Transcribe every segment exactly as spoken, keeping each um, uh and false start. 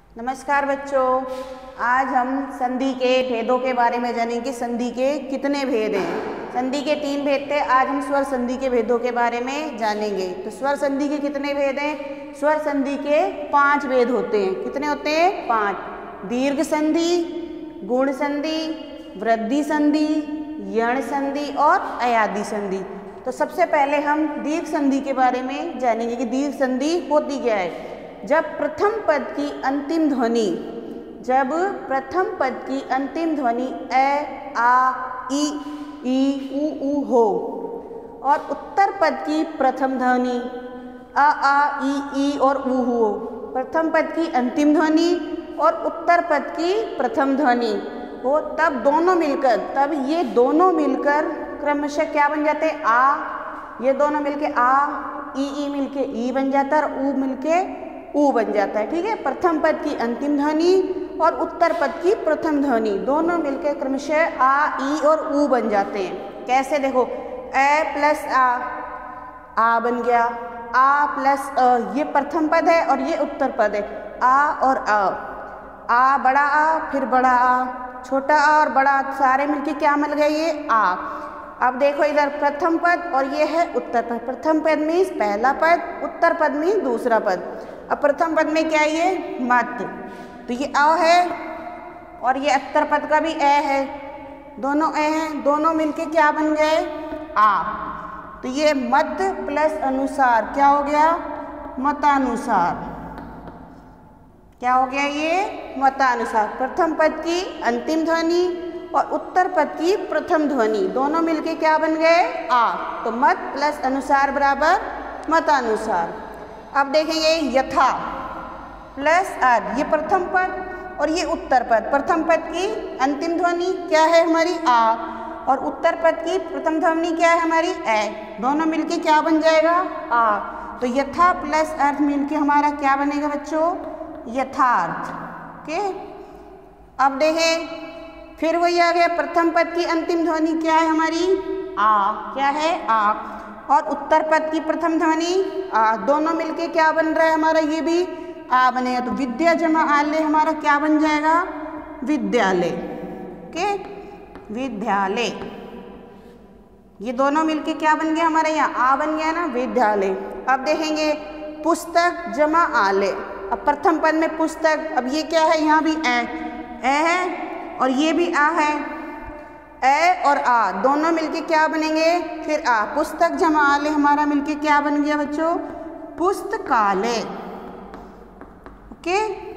नमस्कार बच्चों, आज हम संधि के भेदों के बारे में जानेंगे। संधि के कितने भेद हैं? संधि के तीन भेद थे, आज हम स्वर संधि के भेदों के बारे में जानेंगे। तो स्वर संधि के कितने भेद हैं? स्वर संधि के पांच भेद होते हैं। कितने होते हैं? पांच। दीर्घ संधि, गुण संधि, वृद्धि संधि, यण संधि और अयादि संधि। तो सबसे पहले हम दीर्घ संधि के बारे में जानेंगे कि दीर्घ संधि होती क्या है। जब प्रथम पद की अंतिम ध्वनि जब प्रथम पद की अंतिम ध्वनि ए, आ, ई, ई, उ, ऊ हो और उत्तर पद की प्रथम ध्वनि अ, आ, ई, ई और ऊ हो। प्रथम पद की अंतिम ध्वनि और उत्तर पद की प्रथम ध्वनि हो, तब दोनों मिलकर तब ये दोनों मिलकर क्रमशः क्या बन जाते हैं? आ। ये दोनों मिलके आ, ई, ई मिलके ई बन जाता है और ऊ मिलके ऊ बन जाता है। ठीक है, प्रथम पद की अंतिम ध्वनि और उत्तर पद की प्रथम ध्वनि दोनों मिलकर क्रमशः आ, ई और ऊ बन जाते हैं। कैसे? देखो, ए प्लस आ, आ बन गया। आ प्लस अ, ये प्रथम पद है और ये उत्तर पद है। आ और अ, आ बड़ा आ, फिर बड़ा आ, छोटा आ और बड़ा आ, सारे मिलके क्या मिल गए? ये आ। अब देखो इधर प्रथम पद और ये है उत्तर पद। प्रथम पद में पहला पद, उत्तर पद में दूसरा पद। अब प्रथम पद में क्या है? ये मत, तो ये अ है और ये उत्तर पद का भी ए है, दोनों ए हैं, दोनों मिलके क्या बन गए? आ। तो ये मत प्लस अनुसार क्या हो गया? मतानुसार। क्या हो गया? ये मतानुसार। प्रथम पद की अंतिम ध्वनि और उत्तर पद की प्रथम ध्वनि दोनों मिलके क्या बन गए? आ। तो मत प्लस अनुसार बराबर मतानुसार। अब देखेंगे यथा प्लस आद, ये प्रथम पद और ये उत्तर पद। प्रथम पद की अंतिम ध्वनि क्या है हमारी? आ और उत्तर पद की प्रथम ध्वनि क्या है हमारी? ए। दोनों मिलके क्या बन जाएगा? आ। तो यथा प्लस अर्थ मिलके हमारा क्या बनेगा बच्चों? यथार्थ। ओके, अब देखें फिर वही आ गया। प्रथम पद की अंतिम ध्वनि क्या है हमारी? आ। क्या है? आ। और उत्तर पद की प्रथम ध्वनि आ। दोनों मिलके क्या बन रहा है हमारा? ये भी आ बनेगा। तो विद्या जमा आलय हमारा क्या बन जाएगा? विद्यालय। ओके, विद्यालय। ये दोनों मिलके क्या बन गया हमारा? यहाँ आ बन गया ना, विद्यालय। अब देखेंगे पुस्तक जमा आलय। अब प्रथम पद में पुस्तक, अब ये क्या है? यहाँ भी ए ए है और ये भी आ है। ए और आ दोनों मिलके क्या बनेंगे? फिर आ। पुस्तक जमा आलय हमारा मिलके क्या बन गया बच्चों? पुस्तकालय। ओके,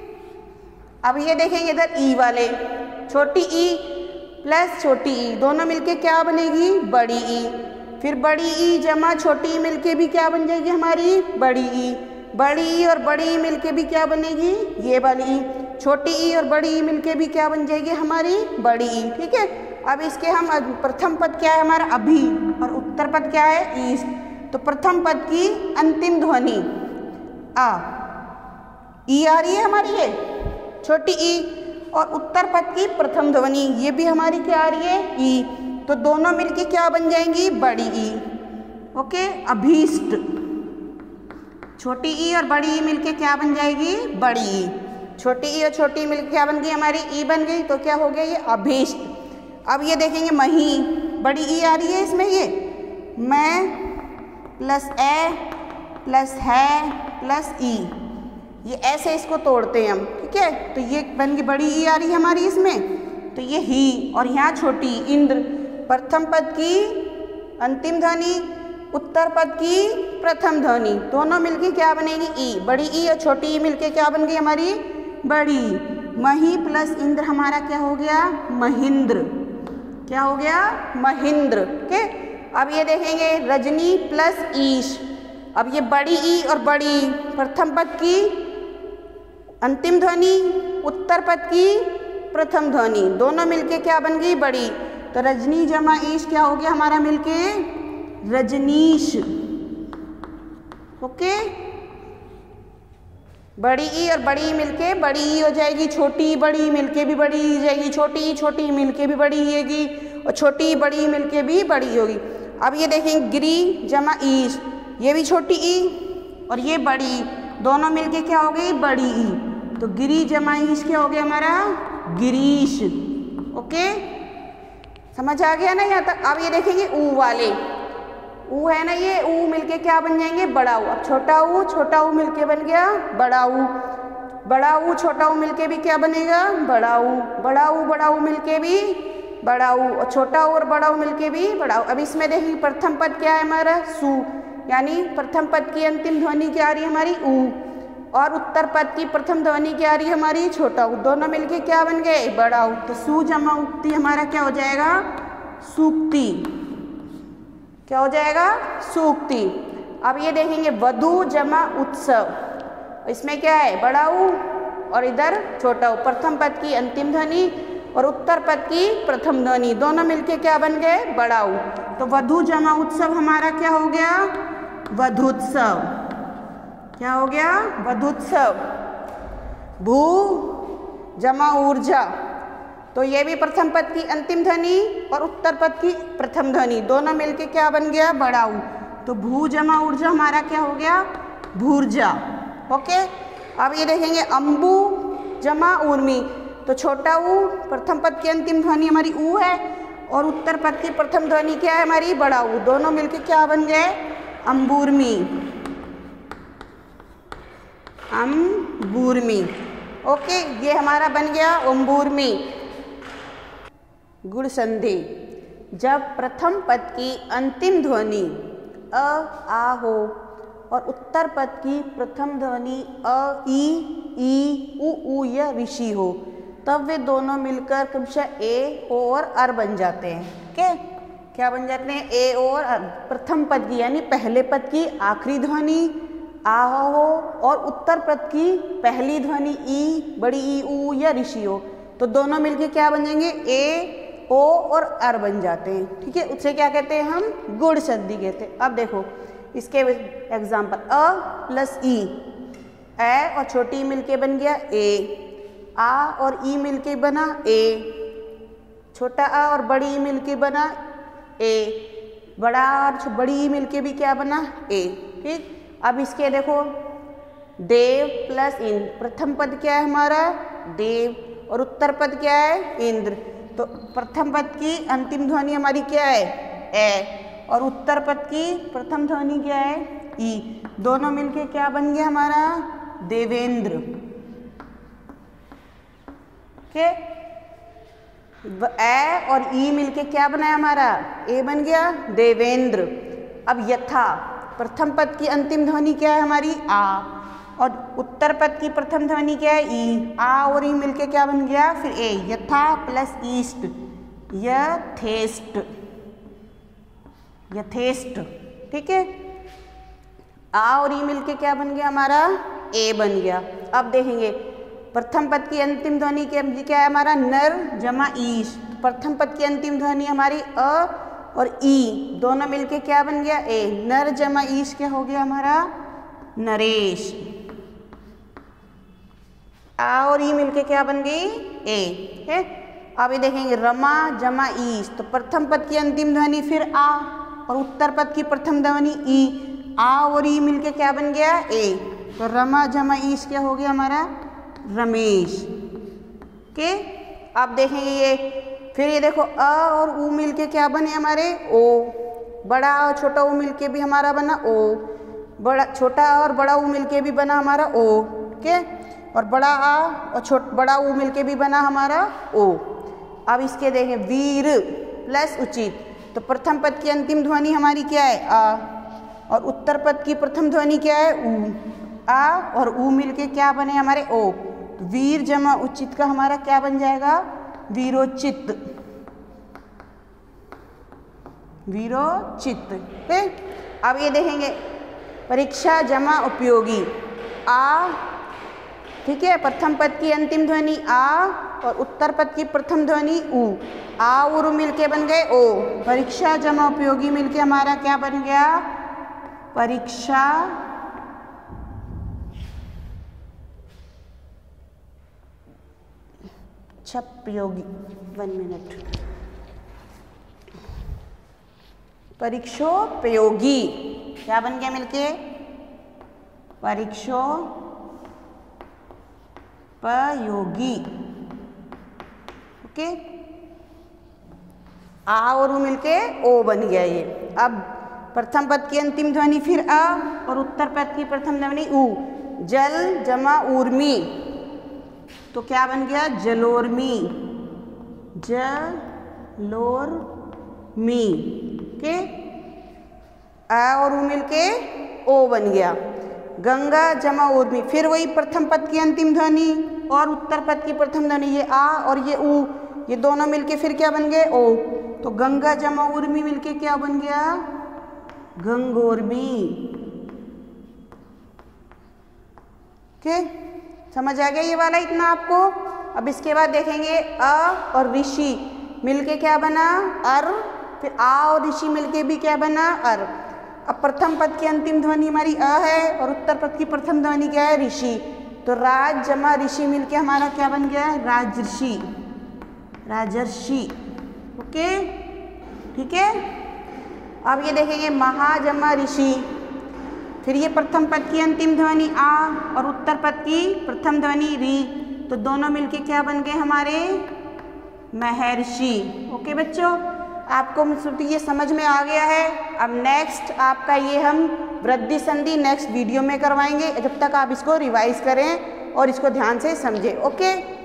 अब ये देखेंगे इधर ई वाले, छोटी ई प्लस छोटी ई दोनों मिलके क्या बनेगी? बड़ी ई। फिर बड़ी ई जमा छोटी ई मिलके भी क्या बन जाएगी हमारी? बड़ी ई। बड़ी ई और बड़ी ई मिलके भी क्या बनेगी? ये वाली ई। छोटी ई और बड़ी ई मिलके भी क्या बन जाएगी हमारी? बड़ी ई। ठीक है, अब इसके हम प्रथम पद क्या है हमारा? अभी और उत्तर पद क्या है? ईस्ट। तो प्रथम पद की अंतिम ध्वनि आ, ई आ रही है हमारी, ये छोटी ई, और उत्तर पद की प्रथम ध्वनि ये भी हमारी क्या आ रही है? ई। तो दोनों मिलके क्या बन जाएंगी? बड़ी ई। ओके, अभीष्ट। छोटी ई और बड़ी ई मिलके क्या बन जाएगी? बड़ी ई। छोटी ई और छोटी ई मिलके क्या बन गई हमारी? ई बन गई। तो क्या हो गया? ये अभीष्ट। अब ये देखेंगे मही, बड़ी ई आ रही है इसमें, ये मैं प्लस ए प्लस है प्लस ई, ये ऐसे इसको तोड़ते हैं हम। ठीक है, तो ये बन गई बड़ी ई आ रही है हमारी इसमें, तो ये ही। और यहाँ छोटी इंद्र। प्रथम पद की अंतिम ध्वनि, उत्तर पद की प्रथम ध्वनि दोनों मिलके क्या बनेगी? ई। बड़ी ई और छोटी ई मिलके क्या बन गई हमारी? बड़ी। मही प्लस इंद्र हमारा क्या हो गया? महिंद्र। क्या हो गया? महिंद्र। ओके, अब ये देखेंगे रजनी प्लस ईश। अब ये बड़ी ई और बड़ी प्रथम पद की अंतिम ध्वनि, उत्तर पद की प्रथम ध्वनि दोनों मिलके क्या बन गई? बड़ी। तो रजनी जमा ईश क्या हो गया हमारा मिलके? रजनीश। ओके, बड़ी ई और बड़ी ई मिलके बड़ी ई हो जाएगी। छोटी बड़ी मिलके भी बड़ी ई जाएगी। छोटी छोटी मिलके भी बड़ी ई होगी और छोटी बड़ी मिलके भी बड़ी होगी। अब ये देखेंगे गिरी जमा ईश, ये भी छोटी ई और ये बड़ी, दोनों मिलके क्या हो गई? बड़ी ई। तो गिरी जमा ईश क्या हो गया हमारा? गिरीश। ओके, समझ आ गया ना यहाँ तक? अब ये देखेंगे ऊ वाले, ऊ है ना, ये ऊ मिलके क्या बन जाएंगे? बड़ा ऊ। अब छोटा ऊ छोटा ऊ मिलके बन गया बड़ा ऊ, बड़ा ऊ छोटा ऊ मिलके भी क्या बनेगा? बड़ा ऊ। बड़ा ऊ बड़ा ऊ मिलके भी बड़ा ऊ, और छोटा ऊ और बड़ा ऊ मिलके भी बड़ा ऊ। अब इसमें देखिए प्रथम पद क्या है हमारा? सु, यानी प्रथम पद की अंतिम ध्वनि क्या आ रही है हमारी? ऊ, और उत्तर पद की प्रथम ध्वनि क्या आ रही है हमारी? छोटा ऊ। दोनों मिलके क्या बन गए? बड़ा ऊ। तो सु जमा उक्ति हमारा क्या हो जाएगा? सूक्ति। क्या हो जाएगा? सूक्ति। अब ये देखेंगे वधु जमा उत्सव, इसमें क्या है? बड़ा ऊ और इधर छोटा ऊ। प्रथम पद की अंतिम ध्वनि और उत्तर पद की प्रथम ध्वनि, दोनों मिलके क्या बन गए? बड़ा ऊ। तो वधु जमा उत्सव हमारा क्या हो गया? वधुत्सव। क्या हो गया? वधुत्सव। भू जमा ऊर्जा, तो ये भी प्रथम पद की अंतिम ध्वनि और उत्तर पद की प्रथम ध्वनि, दोनों मिलके क्या बन गया? बड़ा ऊ। तो भू जमा ऊर्जा हमारा क्या हो गया? भूर्जा। ओके, अब ये देखेंगे अंबु जमा ऊर्मी, तो छोटा ऊ प्रथम पद की अंतिम ध्वनि हमारी ऊ है और उत्तर पद की प्रथम ध्वनि क्या है हमारी? बड़ा ऊ। दोनों मिलके क्या बन गए? अंबूर्मी। अंबूर्मी। ओके, ये हमारा बन गया अंबूर्मी। गुण संधि, जब प्रथम पद की अंतिम ध्वनि अ आ हो और उत्तर पद की प्रथम ध्वनि अ ई ई उ ऊ या ऋषि हो, तब वे दोनों मिलकर क्रमशः ए ओ और अर बन जाते हैं। ओके, क्या बन जाते हैं? ए ओ और अर। प्रथम पद की यानी पहले पद की आखिरी ध्वनि आ हो और उत्तर पद की पहली ध्वनि ई, बड़ी ई ऊ या ऋषि हो, तो दोनों मिलके क्या बन जाएंगे? ए ओ और अर बन जाते हैं। ठीक है, उससे क्या कहते हैं हम? गुण संधि कहते हैं। अब देखो इसके एग्जाम्पल, अ प्लस ई, ए और छोटी ई मिलके बन गया ए, आ और ई मिलके बना ए, छोटा आ और बड़ी ई मिलके बना ए, बड़ा और बड़ी ई मिलके भी क्या बना? ए। ठीक, अब इसके देखो देव प्लस इंद्र, प्रथम पद क्या है हमारा? देव और उत्तर पद क्या है? इंद्र। तो प्रथम पद की अंतिम ध्वनि हमारी क्या है? ए, और उत्तर पद की प्रथम ध्वनि क्या है? ई। दोनों मिलके क्या बन गया हमारा? देवेंद्र। के ए और ई मिलके क्या बना है हमारा? ए बन गया देवेंद्र। अब यथा, प्रथम पद की अंतिम ध्वनि क्या है हमारी? आ, और उत्तर पद की प्रथम ध्वनि क्या है? ई। आ और ई मिलके क्या बन गया? फिर ए। यथा प्लस ईस्ट, यथेष्ट। यथेष्ट। ठीक है, आ और ई मिलके क्या बन गया हमारा? ए बन गया। अब देखेंगे प्रथम पद की अंतिम ध्वनि क्या है हमारा? नर जमा ईश, प्रथम पद की अंतिम ध्वनि हमारी अ और ई, दोनों मिलके क्या बन गया? ए। नर जमा ईश क्या हो गया हमारा? नरेश। आ और ई मिलके क्या बन गई? ए। है, अब ये देखेंगे रमा जमा ईश, तो प्रथम पद की अंतिम ध्वनि फिर आ और उत्तर पद की प्रथम ध्वनि ई, आ और ई मिलके क्या बन गया? ए। तो रमा जमा ईश क्या हो गया हमारा? रमेश। के, अब देखेंगे ये, फिर ये देखो अ और ऊ मिलके क्या बने हमारे? ओ। बड़ा और छोटा ऊ मिलके भी हमारा बना ओ, बड़ा छोटा और बड़ा ऊ मिलके भी बना हमारा ओ। के, और बड़ा आ और छोट बड़ा ऊ मिलके भी बना हमारा ओ। अब इसके देखें वीर प्लस उचित, तो प्रथम पद की अंतिम ध्वनि हमारी क्या है? आ, और उत्तर पद की प्रथम ध्वनि क्या है? ऊ। आ और ऊ मिलके क्या बने हमारे? ओ। वीर जमा उचित का हमारा क्या बन जाएगा? वीरोचित। वीरोचित। अब ये देखेंगे परीक्षा जमा उपयोगी, आ। ठीक है, प्रथम पद की अंतिम ध्वनि आ और उत्तर पद की प्रथम ध्वनि ऊ, आ और ऊ मिलके बन गए ओ। परीक्षा जमा उपयोगी मिलके हमारा क्या बन गया? परीक्षा उपयोगी। वन मिनट, परीक्षोपयोगी क्या बन गया मिलके? परीक्षो पयोगी। ओके, आ और ऊ मिलके ओ बन गया ये। अब प्रथम पद की अंतिम ध्वनि फिर अ और उत्तर पद की प्रथम ध्वनि ऊ। जल जमा ऊर्मी, तो क्या बन गया? जलोर्मी, जलोर्मी। ओके, आ और ऊ मिलके ओ बन गया। गंगा जमा ऊर्मी, फिर वही प्रथम पद की अंतिम ध्वनि और उत्तर पद की प्रथम ध्वनि, ये आ और ये ऊ, ये दोनों मिलके फिर क्या बन गए? ओ। तो गंगा जमा ऊर्मी मिलके क्या बन गया? गंगोर्मी। ओके, समझ आ गया ये वाला इतना आपको। अब इसके बाद देखेंगे अ और ऋषि मिलके क्या बना? अर। फिर आ और ऋषि मिलके भी क्या बना? अर। अब प्रथम पद की अंतिम ध्वनि हमारी अ है और उत्तर पद की प्रथम ध्वनि क्या है? ऋषि। तो राज जमा ऋषि मिलके हमारा क्या बन गया? राजर्षि, राजर्षि। ओके, ठीक है। अब ये देखेंगे महा जमा ऋषि, फिर ये प्रथम पद की अंतिम ध्वनि आ और उत्तर पद की प्रथम ध्वनि री, तो दोनों मिलके क्या बन गए हमारे? महर्षि। ओके बच्चों, आपको ये समझ में आ गया है। अब नेक्स्ट आपका ये हम वृद्धि संधि नेक्स्ट वीडियो में करवाएंगे, जब तक आप इसको रिवाइज करें और इसको ध्यान से समझें। ओके।